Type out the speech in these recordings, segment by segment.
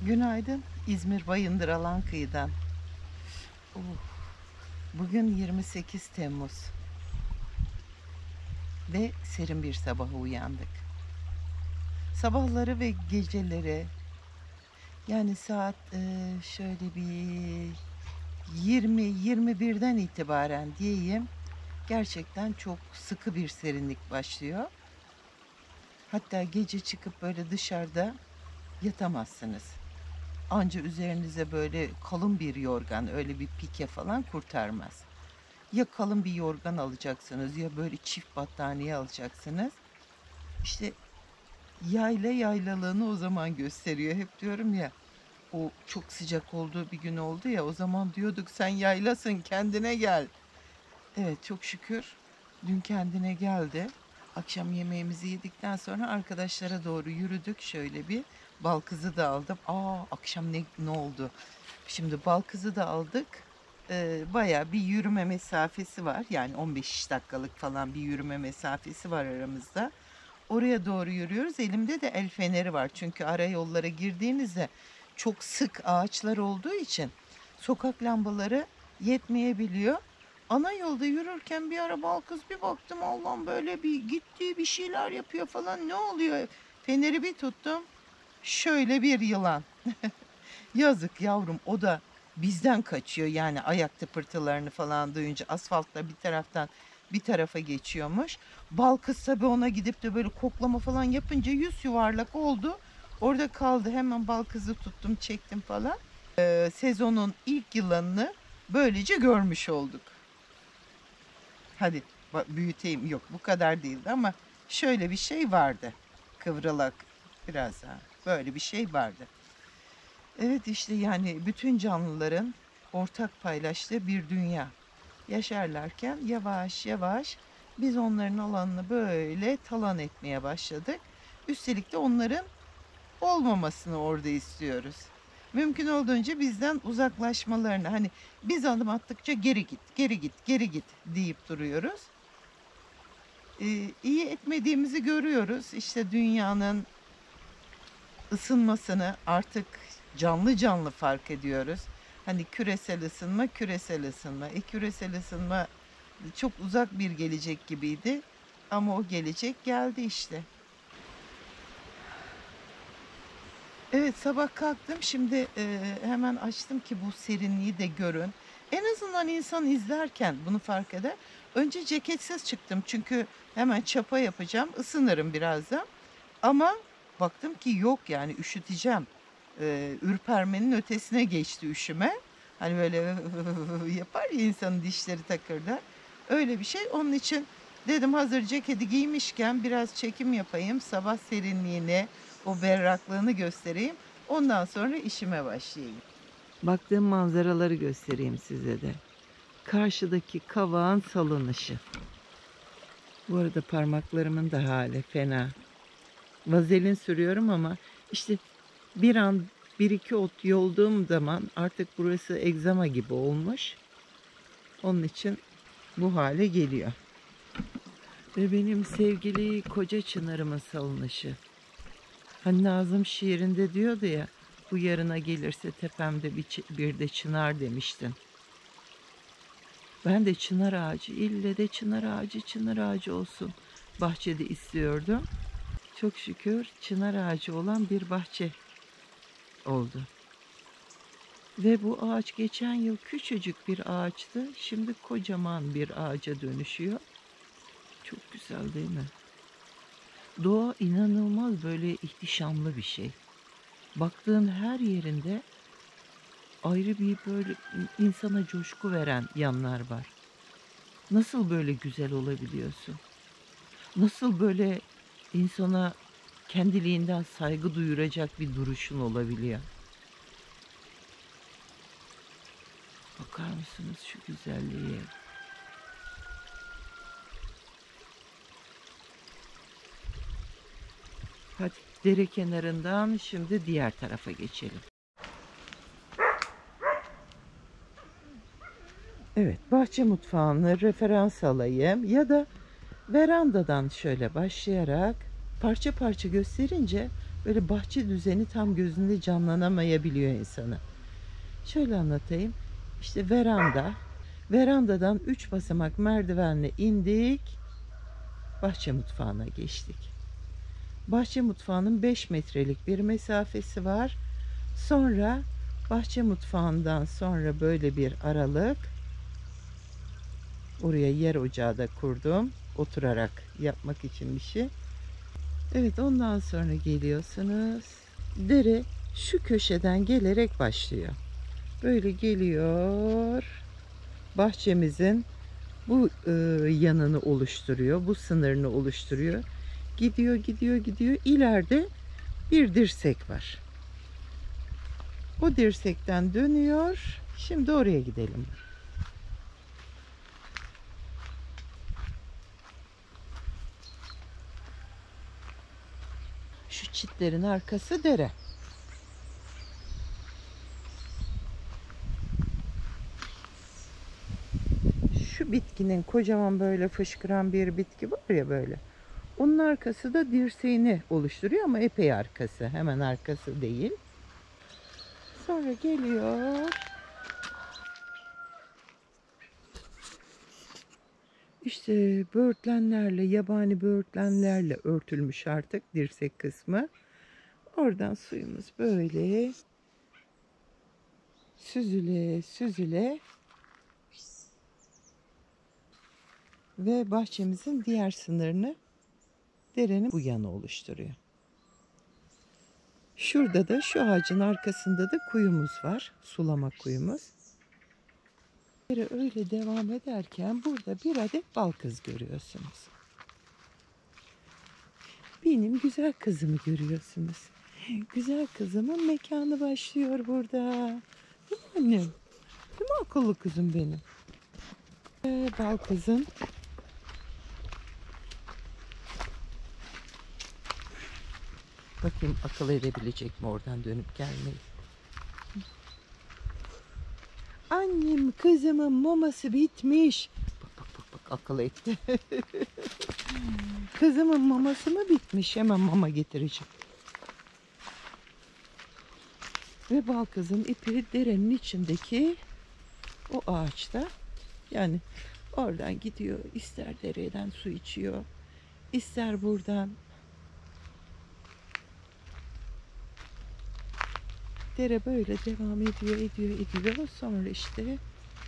Günaydın İzmir Bayındır Alankıyı'dan. Oh, bugün 28 Temmuz ve serin bir sabaha uyandık. Sabahları ve geceleri yani saat şöyle bir 20-21'den itibaren diyeyim gerçekten çok sıkı bir serinlik başlıyor. Hatta gece çıkıp böyle dışarıda yatamazsınız. Anca üzerinize böyle kalın bir yorgan, öyle bir pike falan kurtarmaz. Ya kalın bir yorgan alacaksınız ya böyle çift battaniye alacaksınız. İşte yaylalığını o zaman gösteriyor. Hep diyorum ya, o çok sıcak olduğu bir gün oldu ya, o zaman diyorduk sen yaylasın, kendine gel. Evet, çok şükür dün kendine geldi. Akşam yemeğimizi yedikten sonra arkadaşlara doğru yürüdük, şöyle bir bal kızı da aldım. Akşam ne oldu? Şimdi bal kızı da aldık. Bayağı bir yürüme mesafesi var. Yani 15 dakikalık falan bir yürüme mesafesi var aramızda. Oraya doğru yürüyoruz. Elimde de el feneri var. Çünkü ara yollara girdiğinizde çok sık ağaçlar olduğu için sokak lambaları yetmeyebiliyor. Ana yolda yürürken bir ara bal kız, bir baktım Allah'ım, böyle bir gitti, bir şeyler yapıyor falan. Ne oluyor? Feneri bir tuttum. Şöyle bir yılan. Yazık yavrum, o da bizden kaçıyor, yani ayak tıpırtılarını falan duyunca asfaltta bir taraftan bir tarafa geçiyormuş. Bal kız tabii ona gidip de böyle koklama falan yapınca yüz yuvarlak oldu. Orada kaldı. Hemen bal kızı tuttum, çektim falan. Sezonun ilk yılanını böylece görmüş olduk. Hadi büyüteyim, yok bu kadar değildi ama şöyle bir şey vardı. Kıvrılak biraz daha, böyle bir şey vardı. Evet, işte yani bütün canlıların ortak paylaştığı bir dünya. Yaşarlarken yavaş yavaş biz onların alanını böyle talan etmeye başladık. Üstelik de onların olmamasını orada istiyoruz. Mümkün olduğunca bizden uzaklaşmalarını, hani biz adım attıkça geri git, geri git, geri git deyip duruyoruz. İyi etmediğimizi görüyoruz. İşte dünyanın ısınmasını artık canlı canlı fark ediyoruz. Hani küresel ısınma, küresel ısınma. Küresel ısınma çok uzak bir gelecek gibiydi. Ama o gelecek geldi işte. Evet, sabah kalktım. Şimdi hemen açtım ki bu serinliği de görün. En azından insan izlerken bunu fark eder. Önce ceketsiz çıktım çünkü hemen çapa yapacağım. Isınırım birazdan. Ama baktım ki yok, yani üşüteceğim. Ürpermenin ötesine geçti üşüme. Hani böyle yapar ya, insanın dişleri takırlar. Öyle bir şey. Onun için dedim hazır ceketi giymişken biraz çekim yapayım. Sabah serinliğini, o berraklığını göstereyim. Ondan sonra işime başlayayım. Baktığım manzaraları göstereyim size de. Karşıdaki kavağın salınışı. Bu arada parmaklarımın da hali fena. Vazelin sürüyorum ama işte bir iki ot yolduğum zaman artık burası egzama gibi olmuş. Onun için bu hale geliyor. Ve benim sevgili koca çınarımın salınışı. Hani Nazım şiirinde diyordu ya, bu yarına gelirse tepemde bir de çınar demiştin. Ben de çınar ağacı, ille de çınar ağacı olsun bahçede istiyordum. Çok şükür çınar ağacı olan bir bahçe oldu. Ve bu ağaç geçen yıl küçücük bir ağaçtı. Şimdi kocaman bir ağaca dönüşüyor. Çok güzel değil mi? Doğa inanılmaz böyle ihtişamlı bir şey. Baktığın her yerinde ayrı bir böyle insana coşku veren yanlar var. Nasıl böyle güzel olabiliyorsun? Nasıl böyle insana kendiliğinden saygı duyuracak bir duruşun olabiliyor? Bakar mısınız şu güzelliğe? Hadi dere kenarından şimdi diğer tarafa geçelim. Evet, bahçe mutfağını referans alayım ya da verandadan şöyle başlayarak parça parça gösterince böyle bahçe düzeni tam gözünde canlanamayabiliyor insanı. Şöyle anlatayım. İşte veranda. Verandadan 3 basamak merdivenle indik. Bahçe mutfağına geçtik. Bahçe mutfağının 5 metrelik bir mesafesi var. Sonra bahçe mutfağından sonra böyle bir aralık. Oraya yer ocağı da kurdum. Oturarak yapmak için bir şey. Evet, ondan sonra geliyorsunuz. Dere şu köşeden gelerek başlıyor. Böyle geliyor. Bahçemizin bu yanını oluşturuyor. Bu sınırını oluşturuyor. Gidiyor, gidiyor, gidiyor. İleride bir dirsek var. O dirsekten dönüyor. Şimdi oraya gidelim. Şu çitlerin arkası dere. Şu bitkinin kocaman böyle fışkıran bir bitki var ya böyle. Onun arkası da dirseğini oluşturuyor ama epey arkası. Hemen arkası değil. Sonra geliyor. İşte böğürtlenlerle, yabani böğürtlenlerle örtülmüş artık dirsek kısmı. Oradan suyumuz böyle süzüle süzüle ve bahçemizin diğer sınırını derenin bu yanı oluşturuyor. Şurada da şu ağacın arkasında da kuyumuz var. Sulama kuyumuz. Dere öyle devam ederken burada bir adet bal kız görüyorsunuz. Benim güzel kızımı görüyorsunuz. Güzel kızımın mekanı başlıyor burada. Değil mi annem? Değil mi akıllı kızım benim? Bal kızım. Bakayım akıl edebilecek mi oradan dönüp gelmeyi. Annem kızımın maması bitmiş. Bak akıl etti. Kızımın maması mı bitmiş? Hemen mama getireceğim. Ve bal kızın ipi derenin içindeki o ağaçta. Yani oradan gidiyor. İster dereden su içiyor. İster buradan. Dere böyle devam ediyor. Sonra işte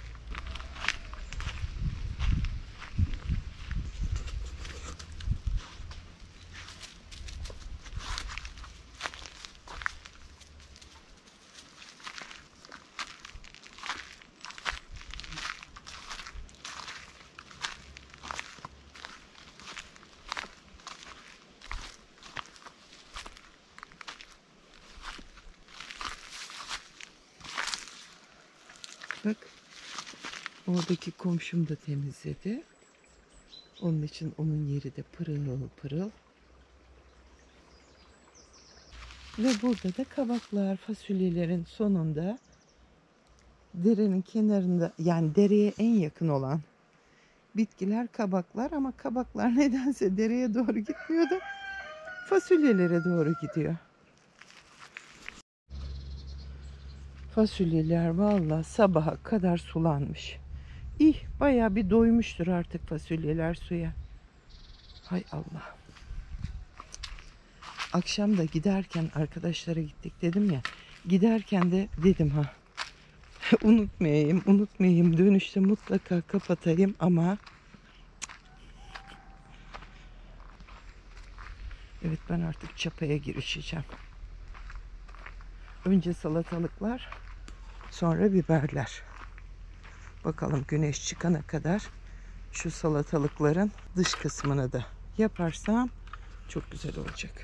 bak, oradaki komşum da temizledi. Onun için onun yeri de pırıl pırıl. Ve burada da kabaklar, fasulyelerin sonunda derenin kenarında, yani dereye en yakın olan bitkiler kabaklar, ama kabaklar nedense dereye doğru gitmiyor da fasulyelere doğru gidiyor. Fasulyeler vallahi sabaha kadar sulanmış. Bayağı bir doymuştur artık fasulyeler suya. Hay Allah. Akşam da giderken arkadaşlara gittik dedim ya. Giderken de dedim unutmayayım. Dönüşte mutlaka kapatayım ama evet, ben artık çapaya girişeceğim. Önce salatalıklar, sonra biberler. Bakalım güneş çıkana kadar şu salatalıkların dış kısmını da yaparsam çok güzel olacak.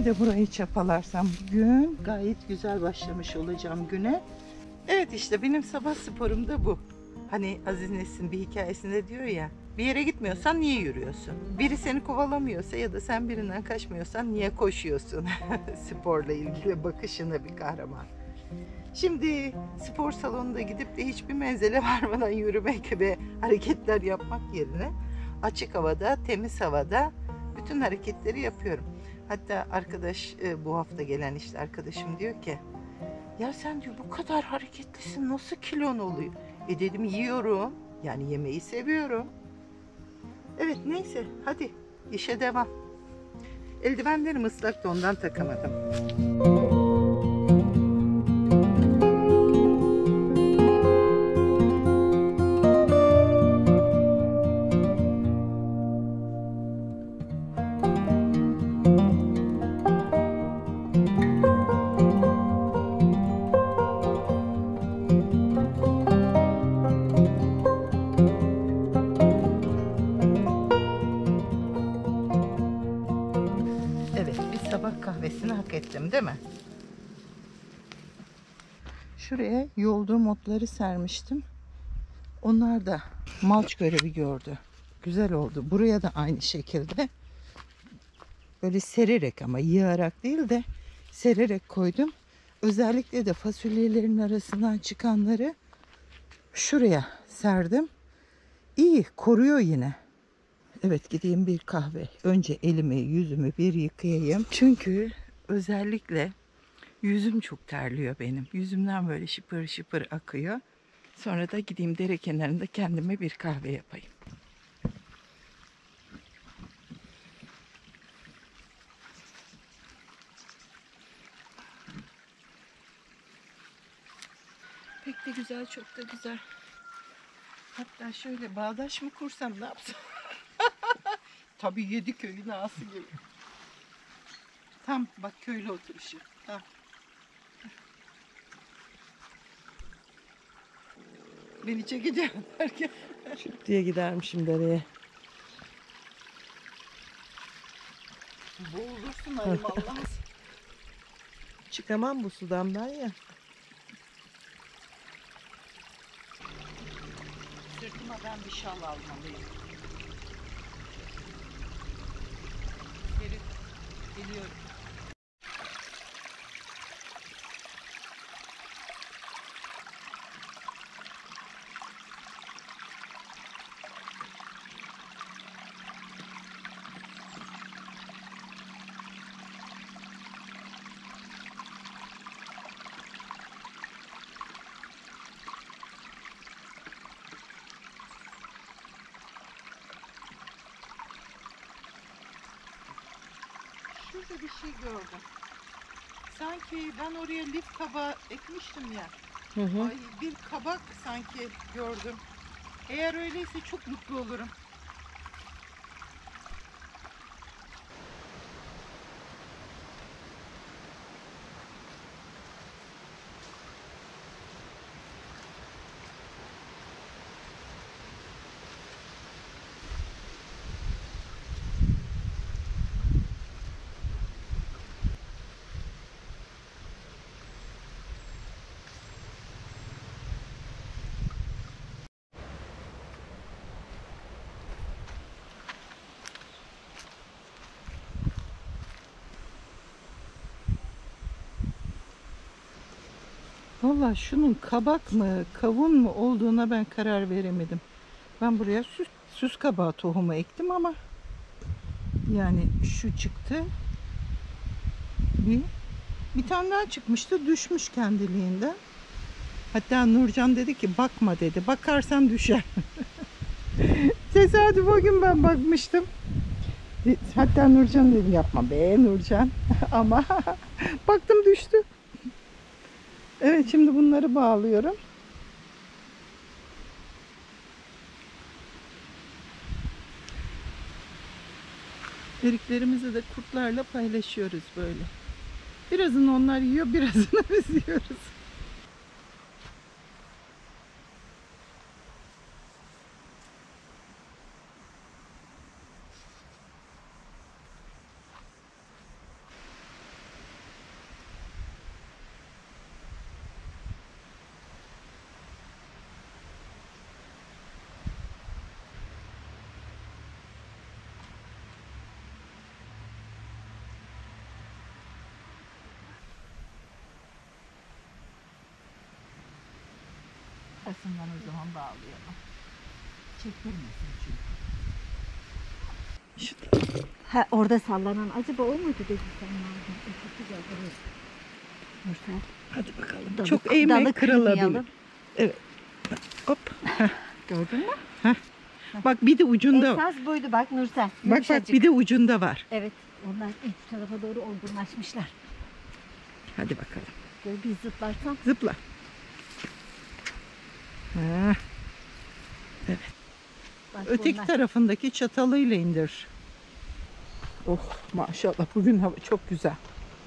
Bir de burayı çapalarsam bugün gayet güzel başlamış olacağım güne. Evet, işte benim sabah sporum da bu. Hani Aziz Nesin bir hikayesinde diyor ya, bir yere gitmiyorsan niye yürüyorsun? Biri seni kovalamıyorsa ya da sen birinden kaçmıyorsan niye koşuyorsun? Sporla ilgili bakışına bir kahraman. Şimdi spor salonuna gidip de hiçbir menzile varmadan yürümek ve hareketler yapmak yerine açık havada, temiz havada bütün hareketleri yapıyorum. Hatta arkadaş, bu hafta gelen işte arkadaşım diyor ki, ya sen diyor bu kadar hareketlisin, nasıl kilon oluyor? Dedim yiyorum, yani yemeği seviyorum. Evet, neyse, hadi işe devam. Eldivenlerim ıslak da ondan takamadım. Evet, bir sabah kahvesini hak ettim değil mi? Şuraya yolduğum otları sermiştim. Onlar da malç görevi gördü. Güzel oldu. Buraya da aynı şekilde böyle sererek, ama yığarak değil de sererek koydum. Özellikle de fasulyelerin arasından çıkanları şuraya serdim. İyi koruyor yine. Evet, gideyim bir kahve. Önce elimi yüzümü bir yıkayayım. Çünkü özellikle yüzüm çok terliyor benim. Yüzümden böyle şıpır şıpır akıyor. Sonra da gideyim dere kenarında kendime bir kahve yapayım. Pek de güzel, çok da güzel. Hatta şöyle bağdaş mı kursam, ne yapsam? Tabii Yediköy'ün ağası gibi. Tam bak, köylü oturuşu. Tam. Beni çekeceğim derken. Çık diye gidermişim dereye. Boğulursun ayım Allah. Çıkamam bu sudan ben ya. Sırtıma ben bir şal almalıyım. Geri geliyorum. Şurada bir şey gördüm. Sanki ben oraya lif kabağı ekmiştim ya. Hı hı. Ay, bir kabak sanki gördüm. Eğer öyleyse çok mutlu olurum. Valla şunun kabak mı, kavun mu olduğuna ben karar veremedim. Ben buraya süs kabağı tohumu ektim ama yani şu çıktı. Bir, bir tane daha çıkmıştı, düşmüş kendiliğinden. Hatta Nurcan dedi ki bakma dedi. Bakarsan düşer. Tesadüf, o gün ben bakmıştım. Hatta Nurcan dedi yapma be Nurcan. Ama baktım düştü. Evet, şimdi bunları bağlıyorum. Eriklerimizi de kurtlarla paylaşıyoruz böyle. Birazını onlar yiyor, birazını biz yiyoruz. Arkasından o zaman bağlayalım. Çektirmesin çünkü. Ha, orada sallanan acaba o muydu dedi sen madem. Çok güzel duruyor. Nursel. Hadi bakalım. Dalı- Çok eğme dalı kırılabilir. kırmayalım. Evet. Hop. Gördün mü? Bak bir de ucunda. Esas buydu bak Nursel. Bak Yumuşacık. bir de ucunda var. Evet. Onlar üst tarafa doğru olgunlaşmışlar. Hadi bakalım. Böyle bir zıplarsam. Zıpla. Ha, Bak öteki bunlar. tarafındaki çatalıyla indir. Oh maşallah bugün hava çok güzel.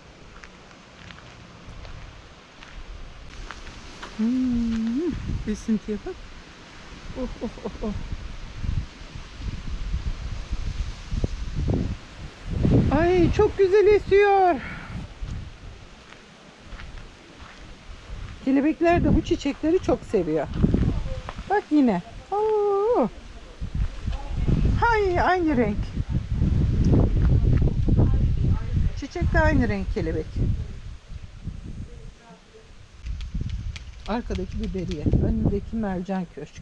Esintiye bak. Oh oh oh oh. Ay çok güzel esiyor. Kelebekler de bu çiçekleri çok seviyor. Bak yine. Oo. Hay aynı renk. Çiçek de aynı renk kelebek. Arkadaki biberiye, önündeki mercan köşk.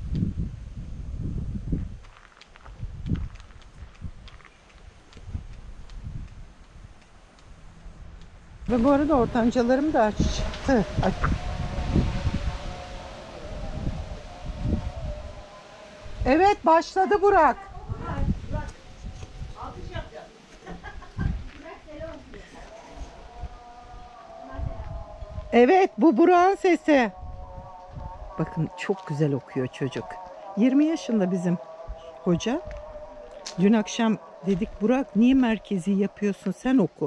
Ve bu arada ortancalarım da açtı. Evet başladı Burak. Evet bu Burak'ın sesi. Bakın çok güzel okuyor çocuk. 20 yaşında bizim hoca. Dün akşam dedik Burak niye merkezi yapıyorsun sen oku.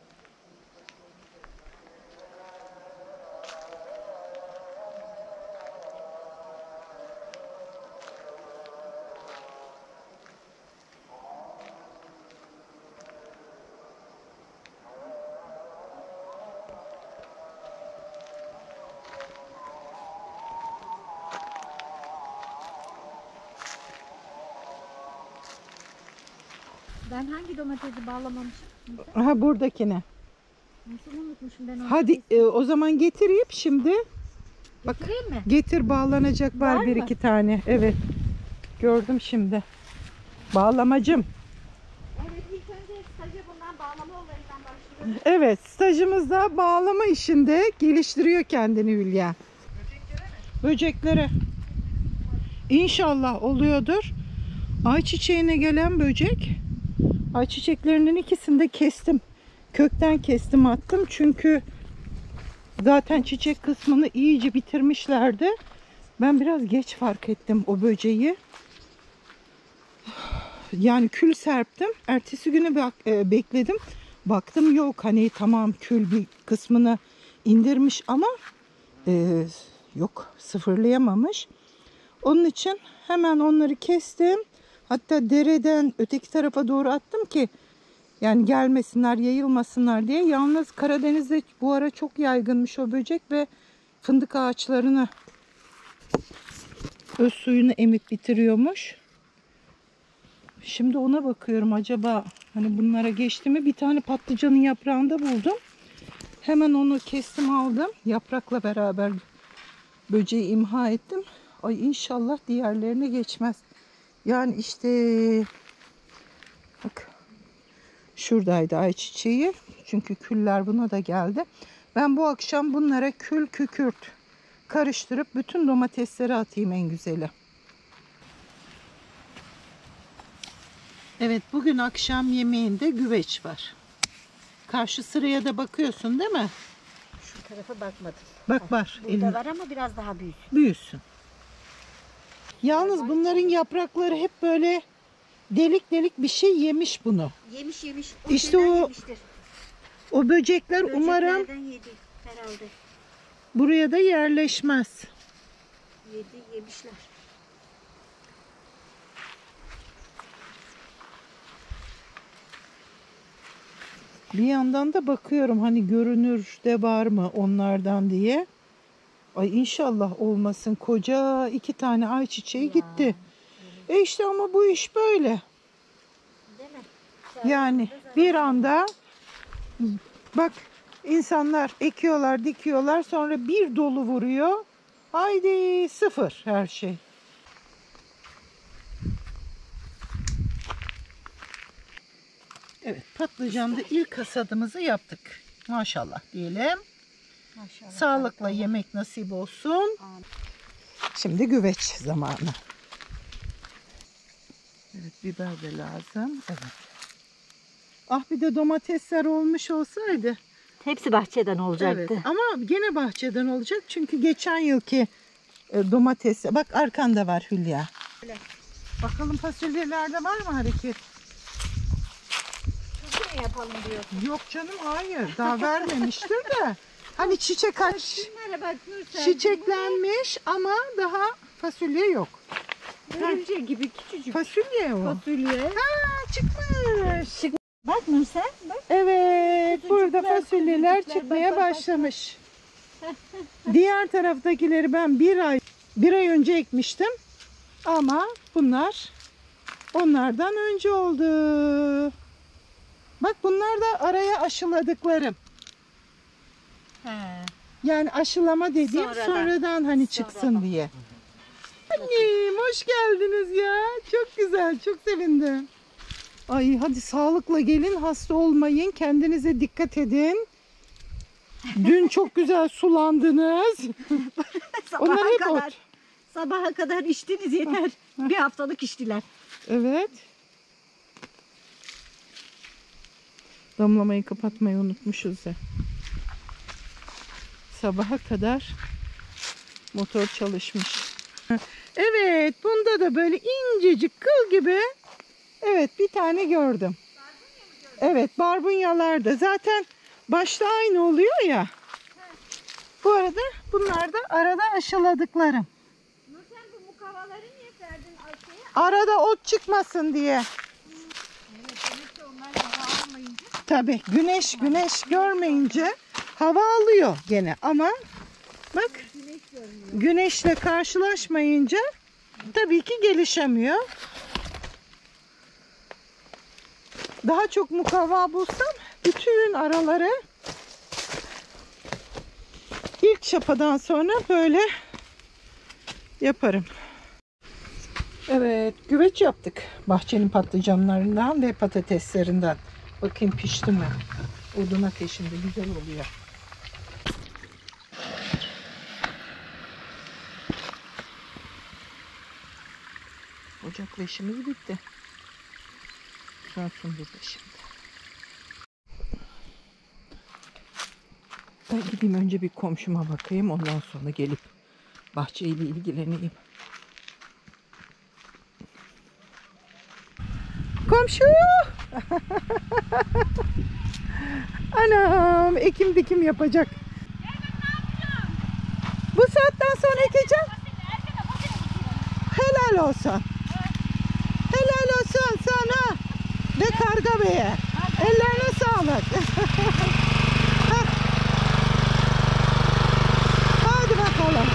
Ben hangi domatesi bağlamamışım? Aha buradakine. Nasıl unutmuşum ben onu? Hadi o zaman getireyim şimdi. Bak Getireyim mi? getir bağlanacak var, Var bir mı? iki tane. Evet. Gördüm şimdi. Bağlamacım. Evet ilk önce sadece bundan bağlama olayından başlıyor. Evet stajımızda bağlama işinde geliştiriyor kendini Hülya. Böceklere. İnşallah oluyordur. Ayçiçeğine gelen böcek. Ayçiçeklerinin ikisini de kestim. Kökten kestim attım. Çünkü zaten çiçek kısmını iyice bitirmişlerdi. Ben biraz geç fark ettim o böceği. Yani kül serptim. Ertesi günü bekledim. Baktım yok hani tamam kül bir kısmını indirmiş ama yok sıfırlayamamış. Onun için hemen onları kestim. Hatta dereden öteki tarafa doğru attım ki yani gelmesinler, yayılmasınlar diye. Yalnız Karadeniz'de bu ara çok yaygınmış o böcek ve fındık ağaçlarını öz suyunu emip bitiriyormuş. Şimdi ona bakıyorum acaba hani bunlara geçti mi? Bir tane patlıcanın yaprağında buldum. Hemen onu kestim aldım. Yaprakla beraber böceği imha ettim. Ay inşallah diğerlerine geçmez. Yani işte bak şuradaydı ayçiçeği. Çünkü küller buna da geldi. Ben bu akşam bunlara kül kükürt karıştırıp bütün domatesleri atayım en güzeli. Evet bugün akşam yemeğinde güveç var. Karşı sıraya da bakıyorsun değil mi? Şu tarafa bakmadım. Bak var. Burada elinde. var ama biraz daha büyük. Büyüsün. Yalnız bunların yaprakları hep böyle delik delik bir şey yemiş bunu. Yemiş yemiş. İşte şeyden o yemiştir. O böcekler umarım Böceklerden yedi herhalde. buraya da yerleşmez. Yemişler. Bir yandan da bakıyorum hani görünür de var mı onlardan diye. Ay inşallah olmasın. Koca 2 tane ayçiçeği gitti. İşte ama bu iş böyle. Değil mi? Yani bir anda bak insanlar ekiyorlar, dikiyorlar sonra bir dolu vuruyor. Haydi sıfır her şey. Evet, patlıcanda ilk hasadımızı yaptık. Maşallah diyelim. Maşallah. Sağlıkla yemek nasip olsun. Amin. Şimdi güveç zamanı. Evet, biber de lazım. Evet. Ah, bir de domatesler olmuş olsaydı. Hepsi bahçeden olacaktı. Evet, ama gene bahçeden olacak. Çünkü geçen yılki domates. Bak arkanda var Hülya. Bakalım fasulyelerde var mı hareket? Ne yapalım diyorsun? Yok canım, hayır. Daha vermemiştir de. Hani çiçek aç. Şunlara bak Nursel. Çiçeklenmiş ama daha fasulye yok. Örümcek gibi küçücük. Fasulye o. Fasulye. Ha, çıkmış. Bak Nursel. Bak. Evet, burada Kuzucuklar, fasulyeler kuzucuklar, çıkmaya bak, bak, bak. başlamış. Diğer taraftakileri ben bir ay önce ekmiştim. Ama bunlar onlardan önce oldu. Bak, bunlar da araya aşıladıklarım. He. Yani aşılama dediğim sonradan hani çıksın Sonradan. diye. Annem, hoş geldiniz ya. Çok güzel, çok sevindim. Ay, hadi sağlıkla gelin, hasta olmayın, kendinize dikkat edin. Dün çok güzel sulandınız. Onlar Sabaha hep kadar. ot. Sabaha kadar içtiniz yeter. Bir haftalık içtiler. Evet. Damlamayı kapatmayı unutmuşuz ya. Sabaha kadar motor çalışmış. Evet, bunda da böyle incecik kıl gibi. Evet, bir tane gördüm. Evet, barbunyalar da zaten başta aynı oluyor ya. Bu arada bunlar da arada aşıladıklarım. Nursel, bu mukavvaları niye verdin Ayşe'ye? Arada ot çıkmasın diye. Evet, demek ki onlar hava almayınca. Tabii güneş görmeyince hava alıyor gene ama bak, güneşle karşılaşmayınca tabii ki gelişemiyor. Daha çok mukavva bulsam bütün araları ilk çapadan sonra böyle yaparım. Evet, güveç yaptık. Bahçenin patlıcanlarından ve patateslerinden. Bakayım pişti mi? Odun ateşinde güzel oluyor. Ocakla işimiz bitti. Sönsün burada şimdi. Ben gideyim önce bir komşuma bakayım. Ondan sonra gelip bahçeyle ilgileneyim. Komşu! Anam, ekim dikim yapacak. Bu saatten sonra ekeceğim. Helal olsun. Helal olsun sana ve Karga Bey'e. Ellerine sağlık. Hadi bakalım.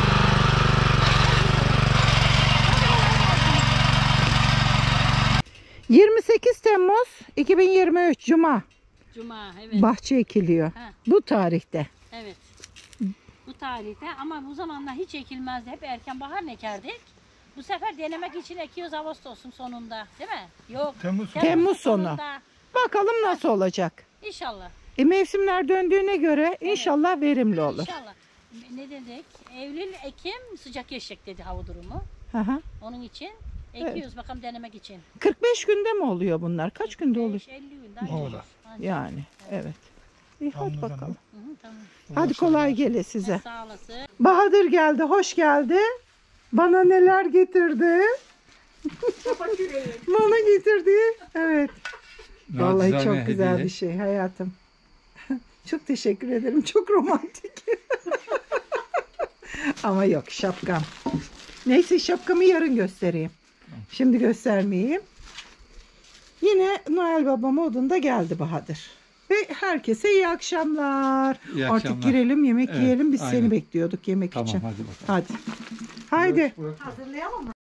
...28 Temmuz 2023 Cuma. Cuma, evet. Bahçe ekiliyor. Ha. Bu tarihte. Evet. Bu tarihte ama bu zamanlar hiç ekilmezdi. Hep erken bahar ekerdik. Bu sefer denemek için ekiyoruz Ağustos'un sonunda, değil mi? Yok. Temmuz sonu. Bakalım nasıl olacak. İnşallah. Mevsimler döndüğüne göre inşallah verimli olur. İnşallah. Ne dedik? Eylül, Ekim sıcak geçecek dedi hava durumu. Hı hı. Onun için ekiyoruz bakalım denemek için. 45 günde mi oluyor bunlar? Kaç günde olur? 50 gün Olur. daha. Yani evet. İyi, hadi bakalım. Hı hı, tamam. Hadi kolay gele size. Sağ olasın. Bahadır geldi, hoş geldi. Bana neler getirdi? Bana getirdi. Evet. Vallahi Nacizane çok güzel hediye. bir şey hayatım. Çok teşekkür ederim. Çok romantik. Ama yok, şapkam. Neyse, şapkamı yarın göstereyim. Şimdi göstermeyeyim. Yine Noel Baba modunda geldi Bahadır. Ve herkese iyi akşamlar. İyi Artık akşamlar. girelim, yemek Evet, yiyelim. Biz aynen. seni bekliyorduk yemek Tamam, için. hadi bakalım. Hadi. Haydi. Hazırlayalım mı?